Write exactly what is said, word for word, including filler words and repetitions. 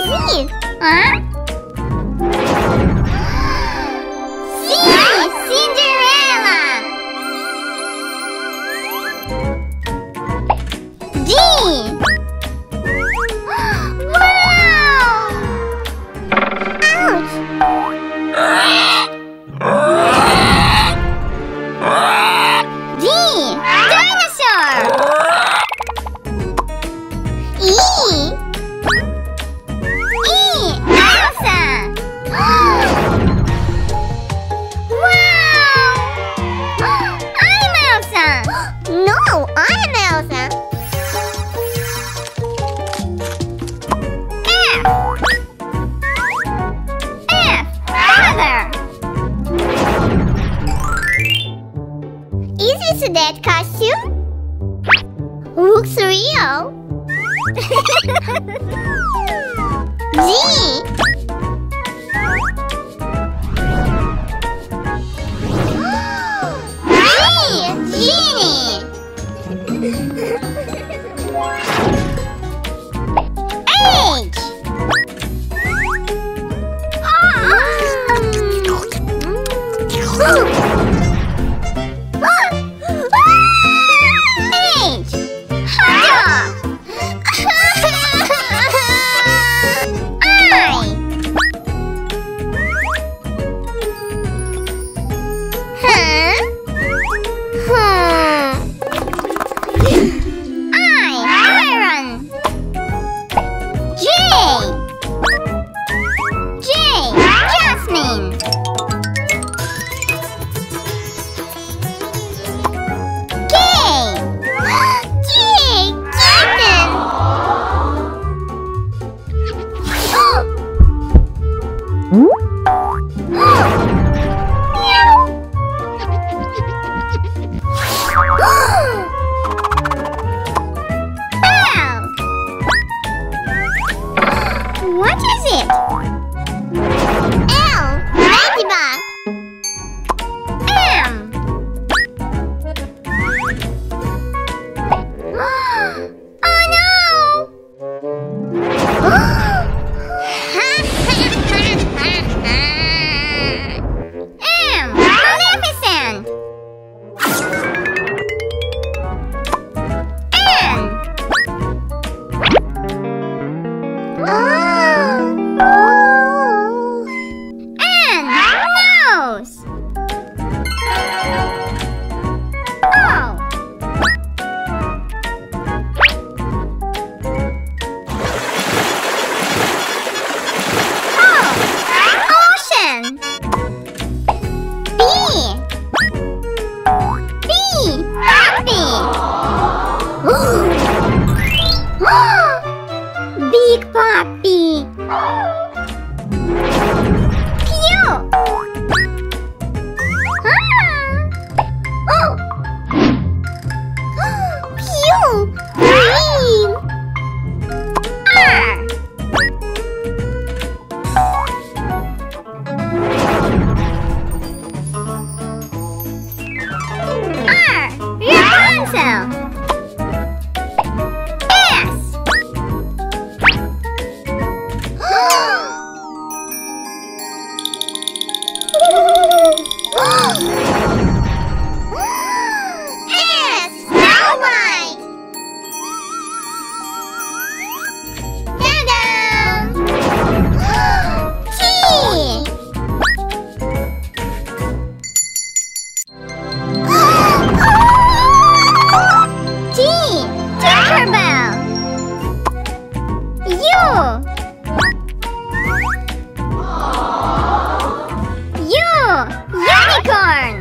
Z. Huh? C. Cinderella. D. Wow! Ouch! D. Dinosaur. E. E. Elsa. Wow! I'm Elsa. No, I'm Elsa. F. F. Father. Is this a dead costume? Looks real. G. G. Genie. H. H. Hot dog. I. Huh? Hmm. I. Iron. J. J. Jasmine. K. K. Kitten. L. What is it? L. Ladybug. M. Oh no! M. Maleficent. N. Oh. N. Nose. O. Ocean. B. B. Puppy. Big puppy. Q. Ah. Oh. Q. Green. R. R. Rapunzel. S. S. Snow White. Ta-da! T. T. Tinkerbell. U. U. Unicorn.